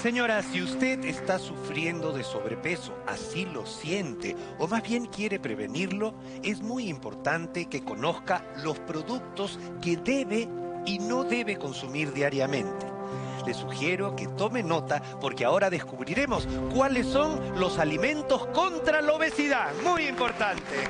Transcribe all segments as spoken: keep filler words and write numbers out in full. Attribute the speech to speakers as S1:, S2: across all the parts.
S1: Señora, si usted está sufriendo de sobrepeso, así lo siente, o más bien quiere prevenirlo, es muy importante que conozca los productos que debe y no debe consumir diariamente. Le sugiero que tome nota porque ahora descubriremos cuáles son los alimentos contra la obesidad. Muy importante.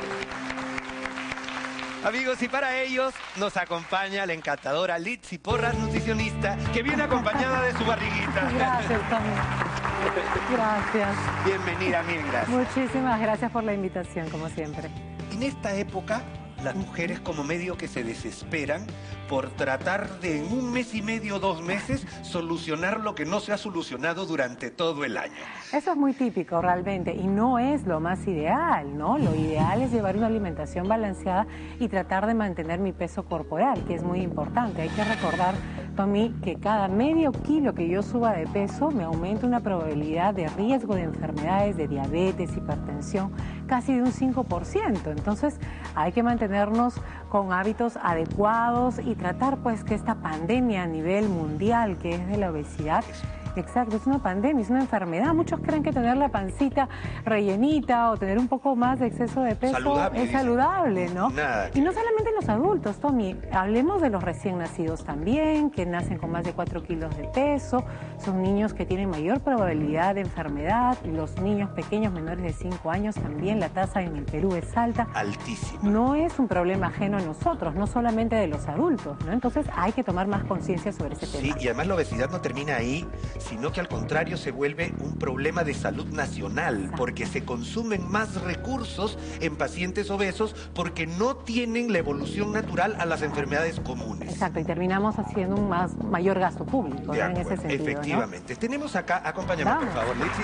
S1: Amigos, y para ellos nos acompaña la encantadora Litzy Porras, nutricionista, que viene acompañada de su barriguita.
S2: Gracias, Tommy. Gracias.
S1: Bienvenida, mil gracias.
S2: Muchísimas gracias por la invitación, como siempre.
S1: En esta época, las mujeres como medio que se desesperan por tratar de en un mes y medio, dos meses, solucionar lo que no se ha solucionado durante todo el año.
S2: Eso es muy típico realmente y no es lo más ideal, ¿no? Lo ideal es llevar una alimentación balanceada y tratar de mantener mi peso corporal, que es muy importante. Hay que recordar, Tommy, que cada medio kilo que yo suba de peso me aumenta una probabilidad de riesgo de enfermedades, de diabetes, hipertensión, casi de un cinco por ciento. Entonces hay que mantenernos con hábitos adecuados y tratar pues que esta pandemia a nivel mundial que es de la obesidad, exacto, es una pandemia, es una enfermedad. Muchos creen que tener la pancita rellenita o tener un poco más de exceso de peso
S1: saludable,
S2: es saludable, ¿no?
S1: Nada.
S2: Y no solamente los adultos, Tommy, hablemos de los recién nacidos también, que nacen con más de cuatro kilos de peso, son niños que tienen mayor probabilidad de enfermedad, y los niños pequeños menores de cinco años también, la tasa en el Perú es alta.
S1: Altísima.
S2: No es un problema ajeno a nosotros, no solamente de los adultos, ¿no? Entonces hay que tomar más conciencia sobre ese tema.
S1: Sí, y además la obesidad no termina ahí, sino que al contrario se vuelve un problema de salud nacional,
S2: exacto,
S1: porque se consumen más recursos en pacientes obesos porque no tienen la evolución natural a las enfermedades comunes.
S2: Exacto, y terminamos haciendo un más, mayor gasto público, ¿no? En ese sentido,
S1: efectivamente. ¿No? Tenemos acá, acompáñame
S2: Vamos.
S1: por favor, Litzy.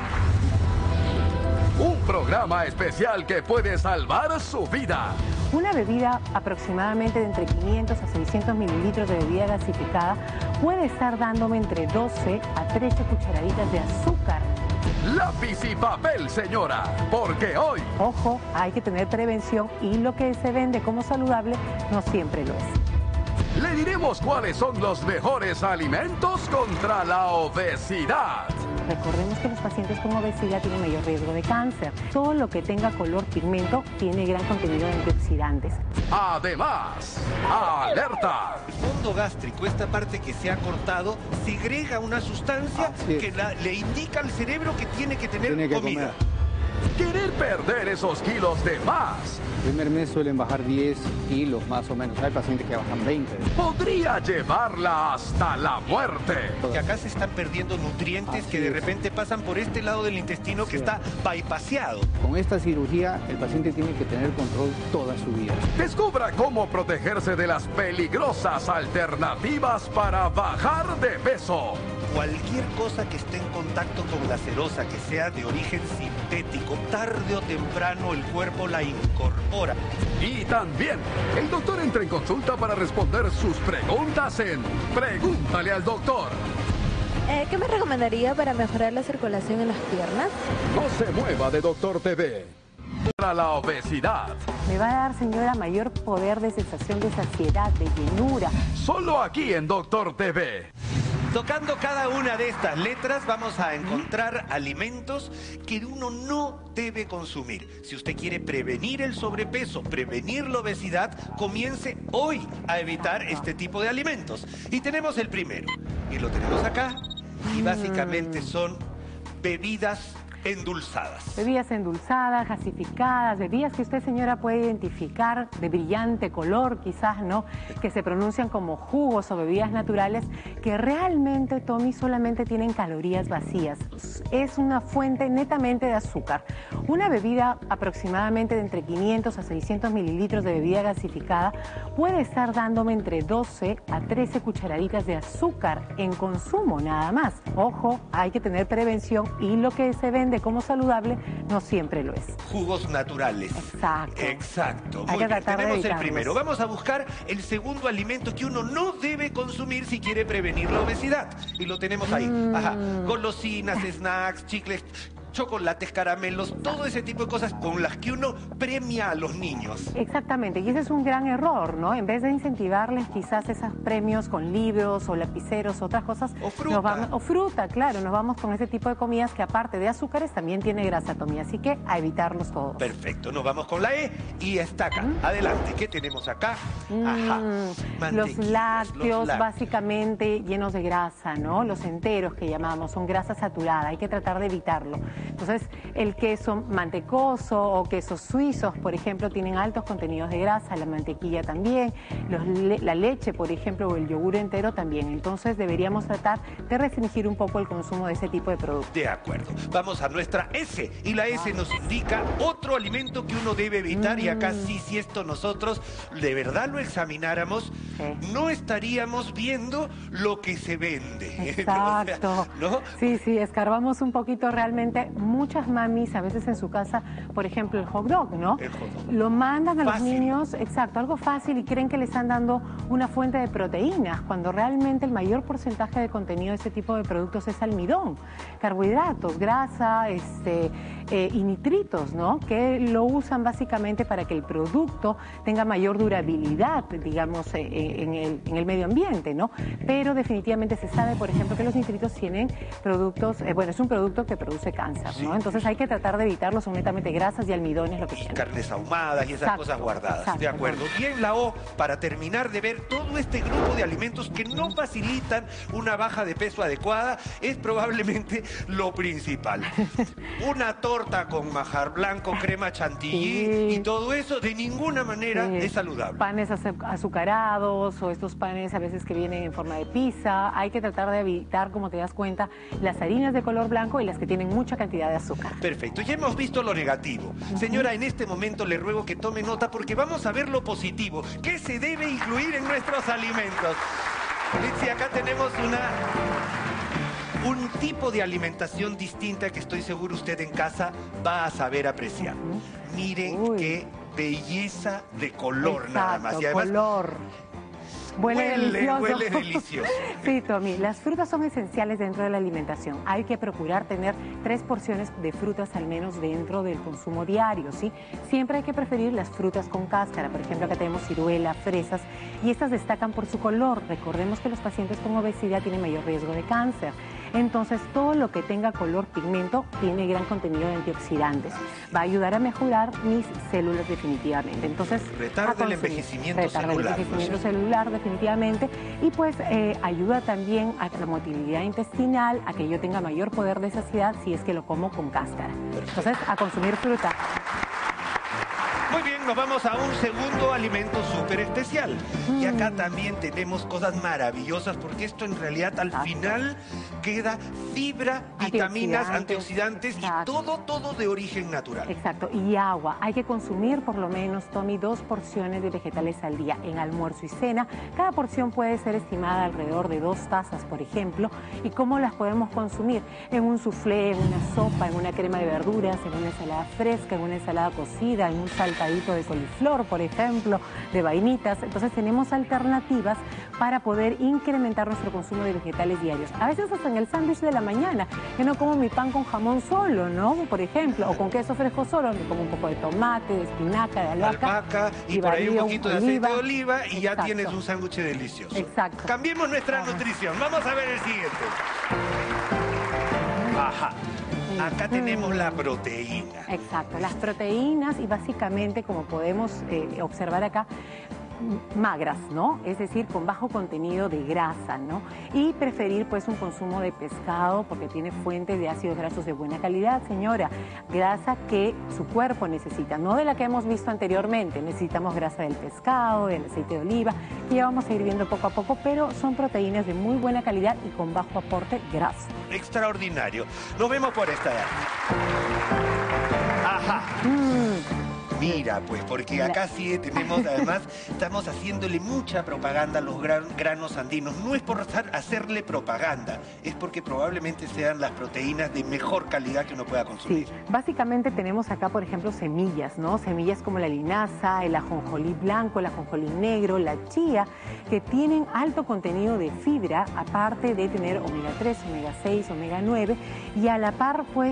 S3: Un programa especial que puede salvar su vida.
S2: Una bebida aproximadamente de entre quinientos a seiscientos mililitros de bebida gasificada puede estar dándome entre doce a trece cucharaditas de azúcar.
S3: Lápiz y papel, señora, porque hoy...
S2: Ojo, hay que tener prevención y lo que se vende como saludable no siempre lo es.
S3: Le diremos cuáles son los mejores alimentos contra la obesidad.
S2: Recordemos que los pacientes con obesidad tienen mayor riesgo de cáncer. Todo lo que tenga color pigmento tiene gran contenido de antioxidantes.
S3: Además, alerta.
S1: El fondo gástrico, esta parte que se ha cortado, segrega una sustancia que la- le indica al cerebro que tiene que tener
S4: Tiene que
S1: comida.
S4: comer.
S3: Querer perder esos kilos de más
S4: El primer mes suelen bajar diez kilos más o menos. Hay pacientes que bajan veinte.
S3: podría llevarla hasta la muerte.
S1: Que acá se están perdiendo nutrientes
S4: Así
S1: que de
S4: es.
S1: repente pasan por este lado del intestino que
S4: Sí.
S1: está bypaseado.
S4: Con esta cirugía el paciente tiene que tener control toda su vida.
S3: Descubra cómo protegerse de las peligrosas alternativas para bajar de peso.
S1: Cualquier cosa que esté en contacto con la cerosa, que sea de origen sintético, tarde o temprano el cuerpo la incorpora.
S3: Y también, el doctor entra en consulta para responder sus preguntas en Pregúntale al Doctor.
S5: Eh, ¿Qué me recomendaría para mejorar la circulación en las piernas?
S3: No se mueva de Doctor T V. Para la obesidad,
S2: Me va a dar, señora, mayor poder de sensación de saciedad, de llenura.
S3: solo aquí en Doctor T V.
S1: Tocando cada una de estas letras vamos a encontrar alimentos que uno no debe consumir. Si usted quiere prevenir el sobrepeso, prevenir la obesidad, comience hoy a evitar este tipo de alimentos. Y tenemos el primero, y lo tenemos acá, y básicamente son bebidas endulzadas.
S2: Bebidas endulzadas, gasificadas, bebidas que usted, señora, puede identificar de brillante color, quizás, ¿no? Que se pronuncian como jugos o bebidas naturales, que realmente, Tommy, solamente tienen calorías vacías. Es una fuente netamente de azúcar. Una bebida aproximadamente de entre quinientos a seiscientos mililitros de bebida gasificada puede estar dándome entre doce a trece cucharaditas de azúcar en consumo, nada más. Ojo, hay que tener prevención y lo que se vende como saludable no siempre lo es.
S1: Jugos naturales.
S2: Exacto.
S1: Exacto.
S2: Hay
S1: Muy
S2: que
S1: bien.
S2: tratar de
S1: Tenemos el
S2: evitarlos.
S1: primero. Vamos a buscar el segundo alimento que uno no debe consumir si quiere prevenir la obesidad. Y lo tenemos ahí.
S2: Mm.
S1: Ajá. Golosinas, snacks, chicles. chocolates, caramelos, todo ese tipo de cosas con las que uno premia a los niños.
S2: Exactamente, y ese es un gran error, ¿no? En vez de incentivarles quizás esos premios con libros o lapiceros, otras cosas.
S1: O fruta.
S2: Nos vamos, o fruta, claro, nos vamos con ese tipo de comidas que aparte de azúcares también tiene grasa, Tommy, así que a evitarlos todos.
S1: Perfecto, nos vamos con la E y está acá. Adelante, ¿qué tenemos acá? Ajá.
S2: Mm, los lácteos,
S1: los
S2: básicamente llenos de grasa, ¿no? Los enteros que llamamos, son grasa saturada, hay que tratar de evitarlo. Entonces, el queso mantecoso o quesos suizos, por ejemplo, tienen altos contenidos de grasa, la mantequilla también, los le la leche, por ejemplo, o el yogur entero también. Entonces, deberíamos tratar de restringir un poco el consumo de ese tipo de productos.
S1: De acuerdo. Vamos a nuestra S y la S nos indica otro alimento que uno debe evitar mm. y acá sí, si esto nosotros de verdad lo examináramos, sí. no estaríamos viendo lo que se vende.
S2: Exacto.
S1: O sea, ¿no?
S2: Sí, sí, escarbamos un poquito realmente. Muchas mamis a veces en su casa, por ejemplo, el hot dog, ¿no?
S1: El hot dog.
S2: Lo mandan a
S1: fácil.
S2: los niños, exacto, algo fácil y creen que le están dando una fuente de proteínas, cuando realmente el mayor porcentaje de contenido de este tipo de productos es almidón, carbohidratos, grasa, este, eh, y nitritos, ¿no? Que lo usan básicamente para que el producto tenga mayor durabilidad, digamos, eh, en, el, en el medio ambiente, ¿no? Pero definitivamente se sabe, por ejemplo, que los nitritos tienen productos, eh, bueno, es un producto que produce cáncer,
S1: sí,
S2: ¿no? Entonces hay que tratar de evitarlo, son netamente grasas y almidones lo que tienen.
S1: Carnes ahumadas y esas
S2: exacto,
S1: cosas guardadas,
S2: exacto,
S1: de acuerdo. Y en la O, para terminar de ver todo este grupo de alimentos que no facilitan una baja de peso adecuada, es probablemente lo principal. Una torta con majar blanco, crema chantilly sí. y todo eso de ninguna manera sí. es saludable.
S2: Panes azucarados o estos panes a veces que vienen en forma de pizza, hay que tratar de evitar, como te das cuenta, las harinas de color blanco y las que tienen mucha cantidad de azúcar.
S1: Perfecto, ya hemos visto lo negativo. Uh-huh. Señora, en este momento le ruego que tome nota porque vamos a ver lo positivo. ¿Qué se debe incluir en nuestros alimentos? Litsi, acá tenemos una... un tipo de alimentación distinta que estoy seguro usted en casa va a saber apreciar. Uh-huh. Miren Uy. qué belleza de color.
S2: Exacto,
S1: nada más. Y además,
S2: color. Huele,
S1: huele
S2: delicioso.
S1: Huele delicioso.
S2: Sí, Tommy, las frutas son esenciales dentro de la alimentación. Hay que procurar tener tres porciones de frutas al menos dentro del consumo diario, ¿sí? Siempre hay que preferir las frutas con cáscara. Por ejemplo, acá tenemos ciruela, fresas, y estas destacan por su color. Recordemos que los pacientes con obesidad tienen mayor riesgo de cáncer. Entonces, todo lo que tenga color pigmento tiene gran contenido de antioxidantes. Va a ayudar a mejorar mis células definitivamente. Entonces,
S1: retarda el envejecimiento
S2: retarda
S1: celular.
S2: el envejecimiento celular definitivamente. Y pues eh, ayuda también a la motilidad intestinal, a que yo tenga mayor poder de saciedad si es que lo como con cáscara. Perfecto. Entonces, a consumir fruta.
S1: Muy bien, nos vamos a un segundo alimento súper especial. Mm. Y acá también tenemos cosas maravillosas porque esto en realidad al Exacto. final queda fibra, vitaminas, antioxidantes, antioxidantes y todo, todo de origen natural.
S2: Exacto, y agua. Hay que consumir por lo menos, Tommy, dos porciones de vegetales al día en almuerzo y cena. Cada porción puede ser estimada alrededor de dos tazas, por ejemplo. ¿Y cómo las podemos consumir? En un soufflé, en una sopa, en una crema de verduras, en una ensalada fresca, en una ensalada cocida, en un saltadito de coliflor, por ejemplo, de vainitas. Entonces tenemos alternativas para poder incrementar nuestro consumo de vegetales diarios. A veces hasta en el sándwich de la mañana, que no como mi pan con jamón solo, ¿no? Por ejemplo, o con queso fresco solo, me como un poco de tomate, de espinaca, de albahaca.
S1: albahaca y, y por ahí un poquito de aceite de oliva y Exacto. ya tienes un sándwich delicioso.
S2: Exacto.
S1: Cambiemos nuestra Ajá. nutrición. Vamos a ver el siguiente. Ajá. Acá tenemos la proteína.
S2: Exacto, las proteínas y básicamente, como podemos eh, observar acá, magras, ¿no? Es decir, con bajo contenido de grasa, ¿no? Y preferir pues un consumo de pescado porque tiene fuentes de ácidos grasos de buena calidad, señora. Grasa que su cuerpo necesita, no de la que hemos visto anteriormente. Necesitamos grasa del pescado, del aceite de oliva, que ya vamos a ir viendo poco a poco, pero son proteínas de muy buena calidad y con bajo aporte graso.
S1: Extraordinario. Nos vemos por esta edad. Ajá.
S2: Mm.
S1: Mira, pues, porque acá sí tenemos, además, estamos haciéndole mucha propaganda a los gran, granos andinos. No es por hacerle propaganda, es porque probablemente sean las proteínas de mejor calidad que uno pueda consumir.
S2: Sí, básicamente tenemos acá, por ejemplo, semillas, ¿no? Semillas como la linaza, el ajonjolí blanco, el ajonjolí negro, la chía, que tienen alto contenido de fibra, aparte de tener omega tres, omega seis, omega nueve, y a la par, pues,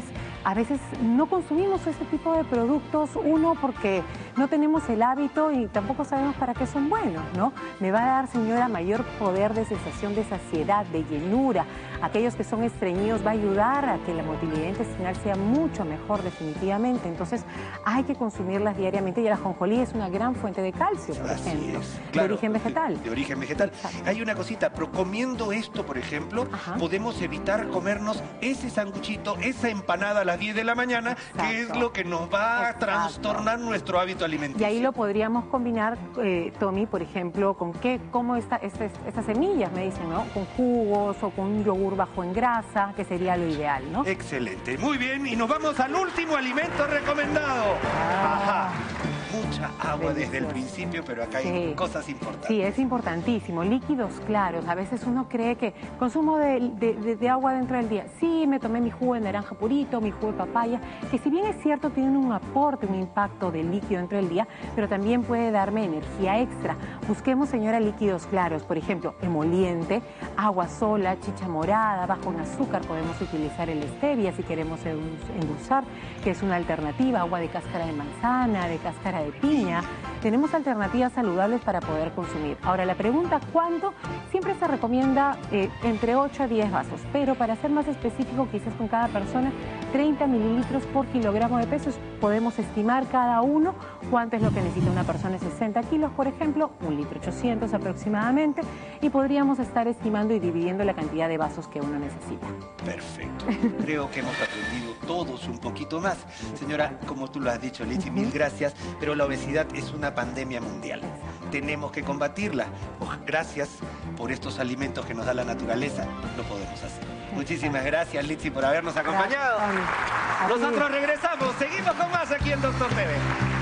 S2: a veces no consumimos ese tipo de productos, uno porque no tenemos el hábito y tampoco sabemos para qué son buenos, ¿no? Me va a dar, señora, mayor poder de sensación de saciedad, de llenura. Aquellos que son estreñidos va a ayudar a que la motilidad intestinal sea mucho mejor definitivamente. Entonces hay que consumirlas diariamente y el ajonjolí es una gran fuente de calcio, por
S1: Así
S2: ejemplo,
S1: es,
S2: de
S1: claro,
S2: origen vegetal.
S1: De, de origen vegetal.
S2: Exacto.
S1: Hay una cosita, pero comiendo esto, por ejemplo,
S2: Ajá.
S1: podemos evitar comernos ese sanguchito, esa empanada a las diez de la mañana,
S2: Exacto.
S1: que es lo que nos va a
S2: Exacto.
S1: trastornar nuestro hábito alimenticio.
S2: Y ahí lo podríamos combinar, eh, Tommy, por ejemplo, con qué, cómo esta, este- estas semillas, me dicen, ¿no? Con jugos o con un yogur bajo en grasa, que sería lo ideal, ¿no?
S1: Excelente, muy bien, y nos vamos al último alimento recomendado.
S2: Ah.
S1: Ajá. Mucha agua desde el
S2: Delicioso.
S1: principio, pero acá hay
S2: Sí.
S1: cosas importantes.
S2: Sí, es importantísimo. Líquidos claros. A veces uno cree que consumo de, de- de- de agua dentro del día. Sí, me tomé mi jugo de naranja purito, mi jugo de papaya, que si bien es cierto tienen un aporte, un impacto de líquido dentro del día, pero también puede darme energía extra. Busquemos, señora, líquidos claros. Por ejemplo, emoliente, agua sola, chicha morada, bajo en azúcar. Podemos utilizar el stevia si queremos endulzar, que es una alternativa. Agua de cáscara de manzana, de cáscara de piña. Tenemos alternativas saludables para poder consumir. Ahora, la pregunta, ¿cuánto? Siempre se recomienda eh, entre ocho a diez vasos, pero para ser más específico, quizás con cada persona, treinta mililitros por kilogramo de peso. Podemos estimar cada uno cuánto es lo que necesita una persona de sesenta kilos, por ejemplo, un litro ochocientos aproximadamente, y podríamos estar estimando y dividiendo la cantidad de vasos que uno necesita.
S1: Perfecto. Creo que hemos aprendido todos un poquito más. Señora, como tú lo has dicho, Lizy, mil gracias, pero la obesidad es una pandemia mundial. Tenemos que combatirla. Oh, gracias por estos alimentos que nos da la naturaleza, lo podemos hacer. Muchísimas gracias, Lizy, por habernos acompañado.
S2: Gracias, Tommy. A ti.
S1: Nosotros regresamos, seguimos con más aquí en Doctor T V.